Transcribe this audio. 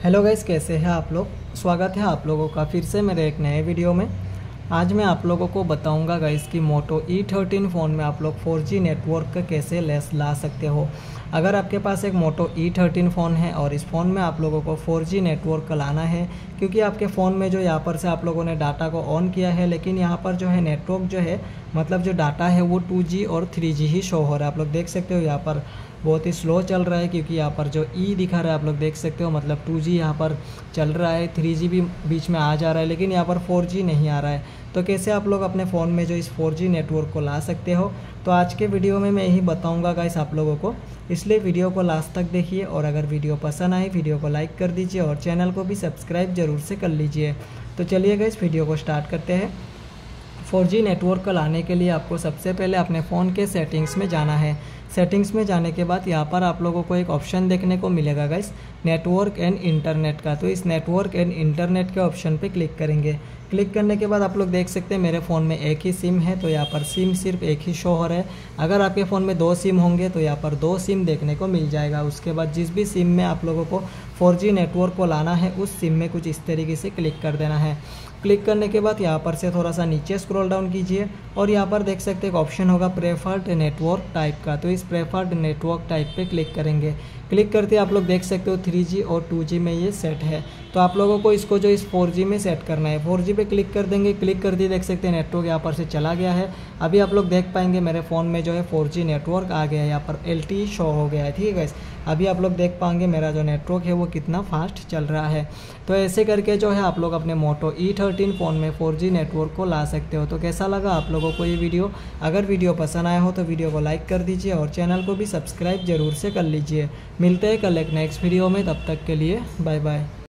Hello guys, कैसे हैं आप लोग। स्वागत है आप लोगों का फिर से मेरे एक नए वीडियो में। आज मैं आप लोगों को बताऊंगा गाइस कि मोटो E13 फ़ोन में आप लोग 4G नेटवर्क कैसे ला सकते हो। अगर आपके पास एक मोटो E13 फ़ोन है और इस फ़ोन में आप लोगों को 4G नेटवर्क लाना है, क्योंकि आपके फ़ोन में जो यहाँ पर से आप लोगों ने डाटा को ऑन किया है, लेकिन यहाँ पर जो है नेटवर्क जो है मतलब जो डाटा है वो 2G और 3G ही शो हो रहा है। आप लोग देख सकते हो यहाँ पर बहुत ही स्लो चल रहा है, क्योंकि यहाँ पर जो ई दिखा रहा है आप लोग देख सकते हो, मतलब 2G यहाँ पर चल रहा है, 3G भी बीच में आ जा रहा है, लेकिन यहाँ पर 4G नहीं आ रहा है। तो कैसे आप लोग अपने फ़ोन में जो इस 4G नेटवर्क को ला सकते हो, तो आज के वीडियो में मैं यही बताऊंगा गाइस आप लोगों को। इसलिए वीडियो को लास्ट तक देखिए, और अगर वीडियो पसंद आए वीडियो को लाइक कर दीजिए और चैनल को भी सब्सक्राइब ज़रूर से कर लीजिए। तो चलिए गाइस वीडियो को स्टार्ट करते हैं। 4G नेटवर्क लाने के लिए आपको सबसे पहले अपने फ़ोन के सेटिंग्स में जाना है। सेटिंग्स में जाने के बाद यहाँ पर आप लोगों को एक ऑप्शन देखने को मिलेगा गाइस, नेटवर्क एंड इंटरनेट का। तो इस नेटवर्क एंड इंटरनेट के ऑप्शन पे क्लिक करेंगे। क्लिक करने के बाद आप लोग देख सकते हैं मेरे फ़ोन में एक ही सिम है, तो यहाँ पर सिम सिर्फ एक ही शो हो रहा है। अगर आपके फ़ोन में 2 सिम होंगे तो यहाँ पर 2 सिम देखने को मिल जाएगा। उसके बाद जिस भी सिम में आप लोगों को 4G नेटवर्क को लाना है उस सिम में कुछ इस तरीके से क्लिक कर देना है। क्लिक करने के बाद यहाँ पर से थोड़ा सा नीचे स्क्रॉल डाउन कीजिए और यहाँ पर देख सकते हैं एक ऑप्शन होगा प्रेफर्ड नेटवर्क टाइप का। तो इस प्रेफर्ड नेटवर्क टाइप पे क्लिक करेंगे। क्लिक करते आप लोग देख सकते हो 3G और 2G में ये सेट है। तो आप लोगों को इसको जो इस 4G में सेट करना है, 4G पे क्लिक कर देंगे। क्लिक कर दिए, देख सकते हैं नेटवर्क यहाँ पर से चला गया है। अभी आप लोग देख पाएंगे मेरे फ़ोन में जो है 4G नेटवर्क आ गया है, यहाँ पर LTE शो हो गया है। ठीक है गाइस, अभी आप लोग देख पाएंगे मेरा जो नेटवर्क है वो कितना फास्ट चल रहा है। तो ऐसे करके जो है आप लोग अपने मोटो E13 फ़ोन में 4G नेटवर्क को ला सकते हो। तो कैसा लगा आप लोगों को ये वीडियो? अगर वीडियो पसंद आया हो तो वीडियो को लाइक कर दीजिए और चैनल को भी सब्सक्राइब ज़रूर से कर लीजिए। मिलते हैं कल एक नेक्स्ट वीडियो में, तब तक के लिए बाय बाय।